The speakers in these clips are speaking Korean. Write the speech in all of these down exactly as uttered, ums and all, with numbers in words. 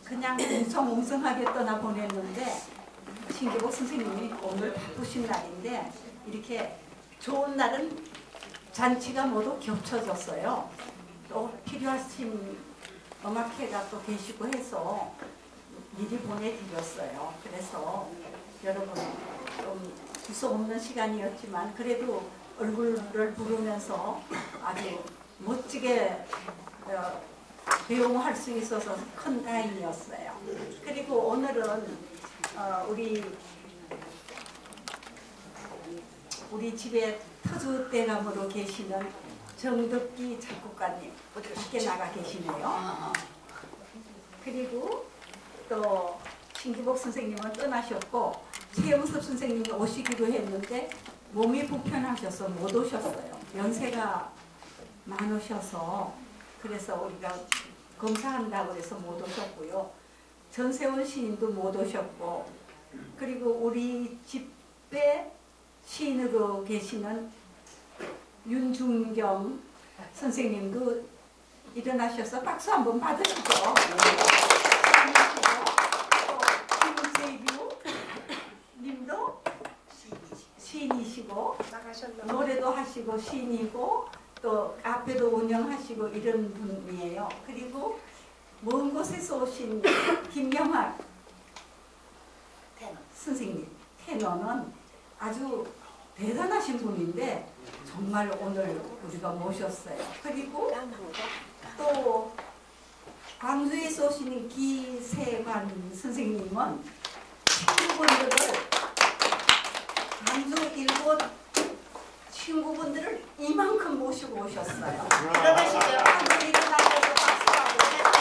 그냥 웅성웅성하게 떠나보냈는데 신기복 선생님이 오늘 바쁘신 날인데 이렇게 좋은 날은 잔치가 모두 겹쳐졌어요. 또 필요하신 음악회가 또 계시고 해서 미리 보내드렸어요. 그래서 여러분 좀 두서없는 시간이었지만 그래도 얼굴을 부르면서 아주 멋지게 어, 배웅할 수 있어서 큰 다행이었어요. 그리고 오늘은 어, 우리 우리 집에 터줏대감으로 계시는 정덕기 작곡가님 밖에 나가 계시네요. 그리고 또 신기복 선생님은 떠나셨고 최영섭 선생님이 오시기로 했는데 몸이 불편하셔서 못 오셨어요. 연세가 많으셔서 그래서 우리가 검사한다고 해서 못 오셨고요. 전세원 시인도 못 오셨고 그리고 우리 집에 시인으로 계시는 윤중경 선생님도 일어나셔서 박수 한번 받으시죠. 김재규 님도 시인이시고 노래도 하시고 시인이고 또 카페도 운영하시고 이런 분이에요. 그리고 먼 곳에서 오신 김영학 선생님 테너는 아주 대단하신 분인데 정말 오늘 우리가 모셨어요. 그리고 또 광주에서 오신 기세관 선생님은 친구분들을 광주 일본 친구분들을 이만큼 모시고 오셨어요. 대단하시죠? 일어나셔서 박수하고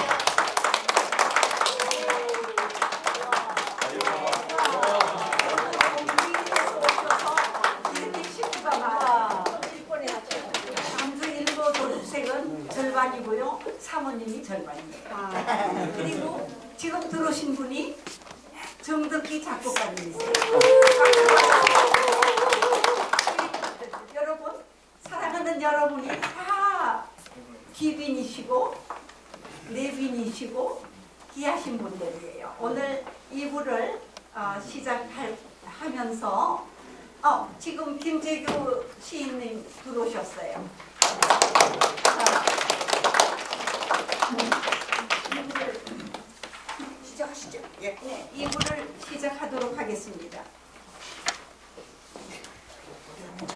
절반이고요. 사모님이 절반이에요. 아, 그리고 지금 들어오신 분이 정덕기 작곡가님이세요. 여러분, 사랑하는 여러분이 다 귀빈이시고 내빈이시고 귀하신 분들이에요. 오늘 이 부를 어, 시작하면서 어, 지금 김재규 시인님 들어오셨어요. 이부를 시작하시죠. 예. 네, 이부를 시작하도록 하겠습니다.